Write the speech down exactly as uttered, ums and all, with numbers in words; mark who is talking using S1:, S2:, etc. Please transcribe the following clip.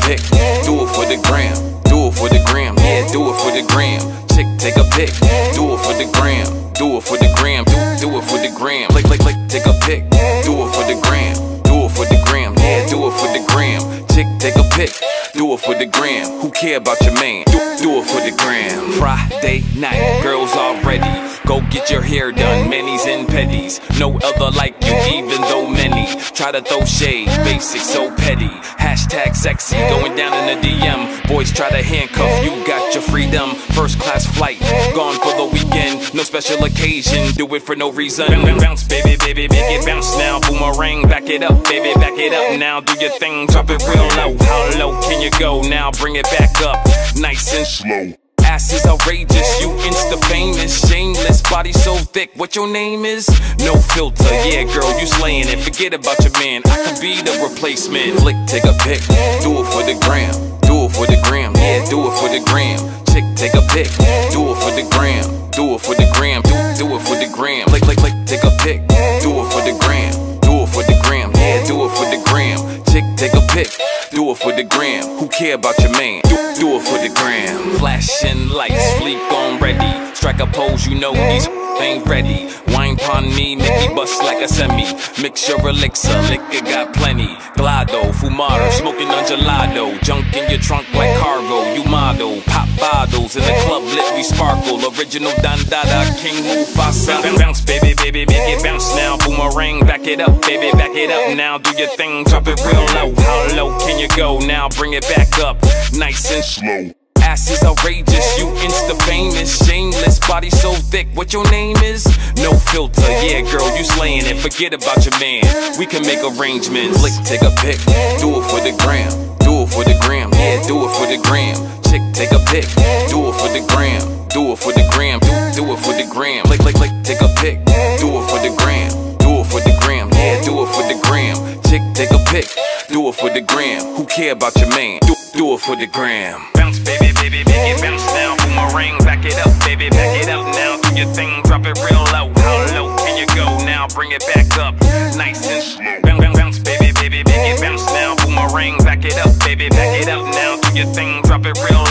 S1: pic, do it for the gram. Do it for the gram, yeah, do it for the gram. Chick, take a pic, do it for the gram. Do it for the gram, do, do it for the gram. Click, click, click, take a pic, do it for the gram. Do it for the gram, yeah, do it for the gram. Chick, take a pic, do it for the gram. Who care about your man? Do, do it for the gram. Friday night, girls all ready. Go get your hair done, manis and petties. No other like you, even though many try to throw shade, basic so petty. Hashtag sexy, going down in the D M. Boys try to handcuff, you got your freedom. First class flight, gone for the weekend. No special occasion, do it for no reason. Bounce, baby, baby, make it bounce now. Boomerang, back it up, baby, back it up now. Do your thing, drop it real low. How low can you go now? Bring it back up, nice and slow. Ass is outrageous, you insta famous, shameless, body so thick, what your name is? No filter, yeah girl, you slaying it, forget about your man, I could be the replacement. Flick, take a pic, do it for the gram, do it for the gram, yeah, do it for the gram. Chick, take a pic, do it for the gram, do it for the gram, do, do it for the gram. Click, click, click, take a pic, do it for the gram, do it for the gram, yeah, do it for the gram. Chick, take a pic, do it for the gram. Who care about your man? Do, do it for the gram. Flashing lights, fleek on ready. Strike a pose, you know these ain't ready. Wine pon me, make me bust like a semi. Mix your elixir, liquor got plenty. Glado, fumado, smoking on gelato. Junk in your trunk like cargo, you model. Pop bottles in the club, lit we sparkle. Original Don Dada, King Mufasa. Bounce, baby, baby, make it bounce now. Boomerang, back it up, baby, back it up now. Do your thing, drop it real low. How low can you go now? Bring it back up, nice and slow. Ass is outrageous, you insta famous, shameless, body so thick, what your name is? No filter, yeah girl, you slaying it, forget about your man, we can make arrangements. Flick, take a pic, do it for the gram, do it for the gram, yeah, do it for the gram. Chick, take a pic, do it for the gram, do it for the gram, do, do it for the gram. Click, click, click, take a pic, do it for the gram, do it for the gram, yeah, do it for the gram. Chick, take a pic, do it for the gram. Who care about your man? Do, do it for the gram. Bounce, baby, baby, make it bounce now. Boomerang, back it up, baby, back it up now. Do your thing, drop it real low. How low can you go now? Bring it back up, nice and slow. Bounce, bounce, bounce, baby, baby, make it bounce now. Boomerang, back it up, baby, back it up now. Do your thing, drop it real